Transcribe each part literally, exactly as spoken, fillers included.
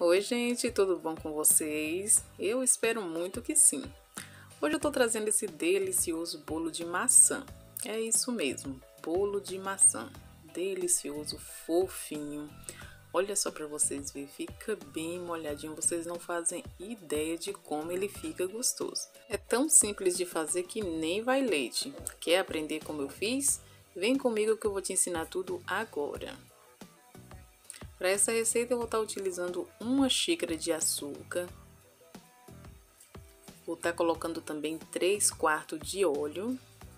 Oi, gente, tudo bom com vocês? Eu espero muito que sim. Hoje eu tô trazendo esse delicioso bolo de maçã. É isso mesmo, bolo de maçã. Delicioso, fofinho. Olha só para vocês verem, fica bem molhadinho. Vocês não fazem ideia de como ele fica gostoso. É tão simples de fazer que nem vai leite. Quer aprender como eu fiz? Vem comigo que eu vou te ensinar tudo agora. Para essa receita eu vou estar utilizando uma xícara de açúcar, vou estar colocando também três quartos de óleo.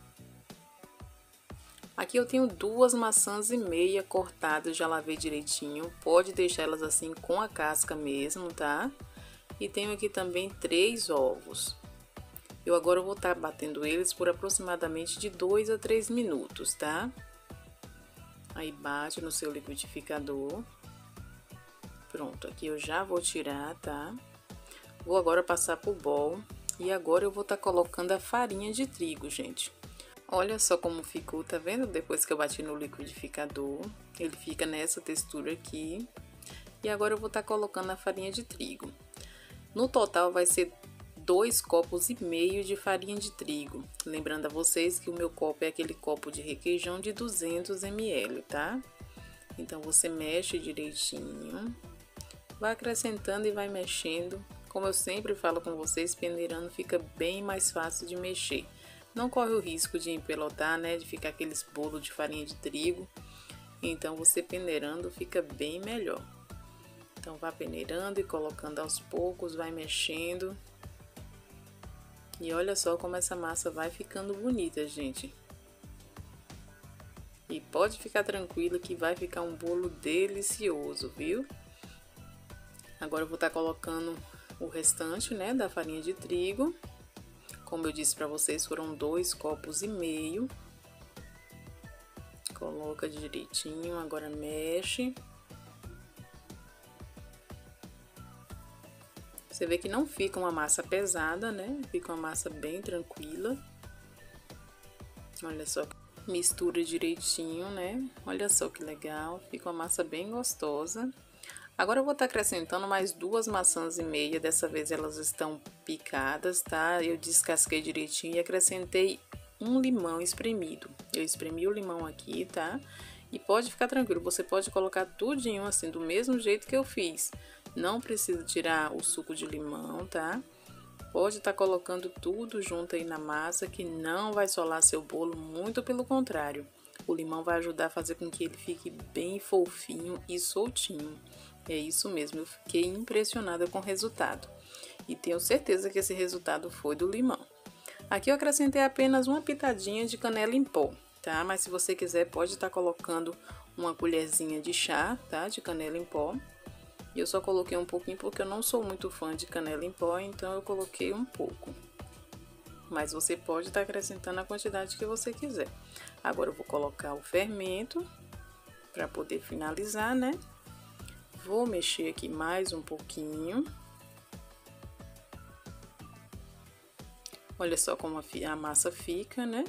Aqui eu tenho duas maçãs e meia cortadas, já lavei direitinho, pode deixar elas assim com a casca mesmo, tá? E tenho aqui também três ovos. Eu agora vou estar batendo eles por aproximadamente de dois a três minutos, tá? Aí bate no seu liquidificador. Pronto, aqui eu já vou tirar, tá? Vou agora passar pro bol e agora eu vou estar colocando a farinha de trigo, gente. Olha só como ficou, tá vendo? Depois que eu bati no liquidificador, ele fica nessa textura aqui. E agora eu vou estar colocando a farinha de trigo. No total vai ser dois copos e meio de farinha de trigo. Lembrando a vocês que o meu copo é aquele copo de requeijão de duzentos mililitros, tá? Então você mexe direitinho. Vai acrescentando e vai mexendo. Como eu sempre falo com vocês, peneirando fica bem mais fácil de mexer. Não corre o risco de empelotar, né? De ficar aqueles bolos de farinha de trigo. Então, você peneirando fica bem melhor. Então, vá peneirando e colocando aos poucos, vai mexendo. E olha só como essa massa vai ficando bonita, gente. E pode ficar tranquila que vai ficar um bolo delicioso, viu? Agora eu vou estar colocando o restante, né, da farinha de trigo. Como eu disse para vocês, foram dois copos e meio. Coloca direitinho, agora mexe. Você vê que não fica uma massa pesada, né? Fica uma massa bem tranquila. Olha só, mistura direitinho, né? Olha só que legal, fica uma massa bem gostosa. Agora eu vou estar acrescentando mais duas maçãs e meia, dessa vez elas estão picadas, tá? Eu descasquei direitinho e acrescentei um limão espremido. Eu espremi o limão aqui, tá? E pode ficar tranquilo, você pode colocar tudinho assim, do mesmo jeito que eu fiz. Não precisa tirar o suco de limão, tá? Pode estar colocando tudo junto aí na massa, que não vai solar seu bolo, muito pelo contrário. O limão vai ajudar a fazer com que ele fique bem fofinho e soltinho. É isso mesmo, eu fiquei impressionada com o resultado. E tenho certeza que esse resultado foi do limão. Aqui eu acrescentei apenas uma pitadinha de canela em pó, tá? Mas se você quiser, pode estar colocando uma colherzinha de chá, tá? De canela em pó. E eu só coloquei um pouquinho porque eu não sou muito fã de canela em pó, então eu coloquei um pouco. Mas você pode estar acrescentando a quantidade que você quiser. Agora eu vou colocar o fermento para poder finalizar, né? Vou mexer aqui mais um pouquinho. Olha só como a massa fica, né?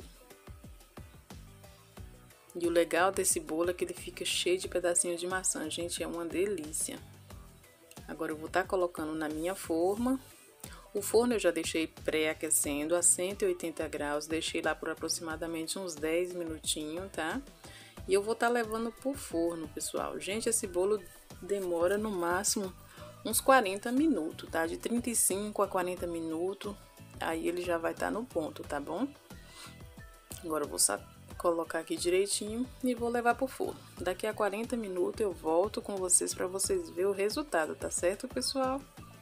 E o legal desse bolo é que ele fica cheio de pedacinhos de maçã, gente, é uma delícia. Agora eu vou estar colocando na minha forma. O forno eu já deixei pré-aquecendo a cento e oitenta graus, deixei lá por aproximadamente uns dez minutinhos, tá? E eu vou estar levando pro forno, pessoal. Gente, esse bolo demora no máximo uns quarenta minutos, tá? De trinta e cinco a quarenta minutos, aí ele já vai estar no ponto, tá bom? Agora eu vou colocar aqui direitinho e vou levar pro forno. Daqui a quarenta minutos eu volto com vocês para vocês verem o resultado, tá certo, pessoal?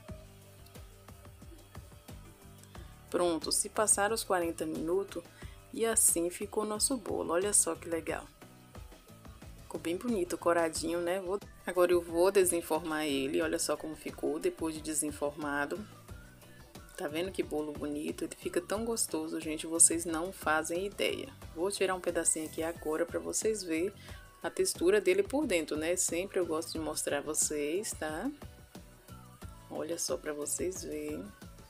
Pronto, se passaram os quarenta minutos e assim ficou o nosso bolo. Olha só que legal. Ficou bem bonito, coradinho, né? Vou... Agora eu vou desenformar ele, olha só como ficou depois de desenformado. Tá vendo que bolo bonito? Ele fica tão gostoso, gente, vocês não fazem ideia. Vou tirar um pedacinho aqui agora para vocês verem a textura dele por dentro, né? Sempre eu gosto de mostrar a vocês, tá? Olha só para vocês verem.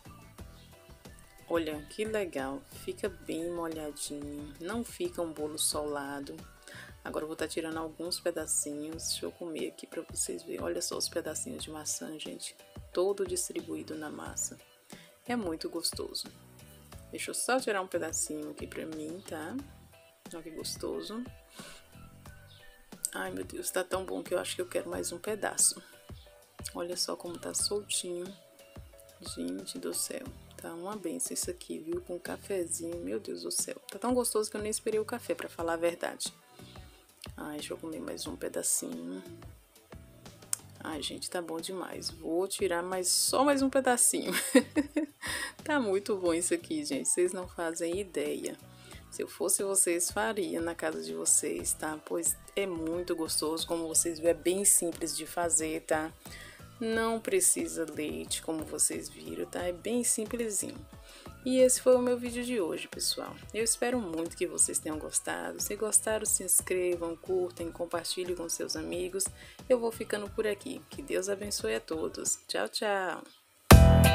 Olha que legal, fica bem molhadinho, não fica um bolo solado. Agora eu vou estar tirando alguns pedacinhos. Deixa eu comer aqui pra vocês verem. Olha só os pedacinhos de maçã, gente. Todo distribuído na massa. É muito gostoso. Deixa eu só tirar um pedacinho aqui pra mim, tá? Olha que gostoso. Ai, meu Deus, tá tão bom que eu acho que eu quero mais um pedaço. Olha só como tá soltinho. Gente do céu. Tá uma benção isso aqui, viu? Com um cafezinho. Meu Deus do céu. Tá tão gostoso que eu nem esperei o café, pra falar a verdade. Ai, deixa eu comer mais um pedacinho. Ai, gente, tá bom demais. Vou tirar mais, só mais um pedacinho. Tá muito bom isso aqui, gente. Vocês não fazem ideia. Se eu fosse vocês, faria na casa de vocês, tá? Pois é muito gostoso, como vocês viram, é bem simples de fazer, tá? Não precisa leite, como vocês viram, tá? É bem simplesinho. E esse foi o meu vídeo de hoje, pessoal. Eu espero muito que vocês tenham gostado. Se gostaram, se inscrevam, curtem, compartilhem com seus amigos. Eu vou ficando por aqui. Que Deus abençoe a todos. Tchau, tchau!